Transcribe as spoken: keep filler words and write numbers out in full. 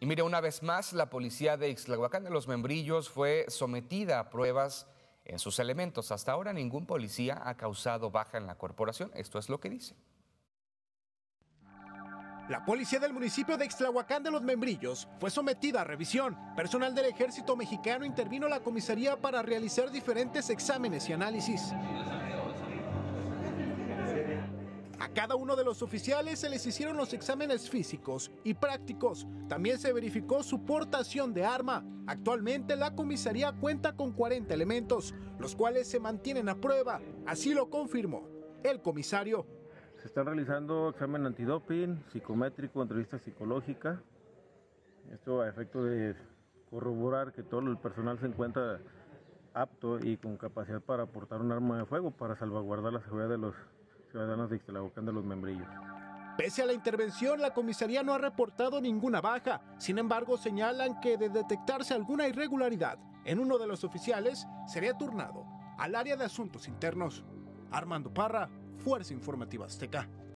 Y mire, una vez más, la policía de Ixtlahuacán de los Membrillos fue sometida a pruebas en sus elementos. Hasta ahora ningún policía ha causado baja en la corporación. Esto es lo que dice. La policía del municipio de Ixtlahuacán de los Membrillos fue sometida a revisión. Personal del ejército mexicano intervino en la comisaría para realizar diferentes exámenes y análisis. A cada uno de los oficiales se les hicieron los exámenes físicos y prácticos. También se verificó su portación de arma. Actualmente la comisaría cuenta con cuarenta elementos, los cuales se mantienen a prueba. Así lo confirmó el comisario. Se están realizando examen antidoping, psicométrico, entrevista psicológica. Esto a efecto de corroborar que todo el personal se encuentra apto y con capacidad para portar un arma de fuego para salvaguardar la seguridad de los ciudadanos de Ixtlahuacán de los Membrillos. Pese a la intervención, la comisaría no ha reportado ninguna baja. Sin embargo, señalan que de detectarse alguna irregularidad en uno de los oficiales, sería turnado al área de asuntos internos. Armando Parra, Fuerza Informativa Azteca.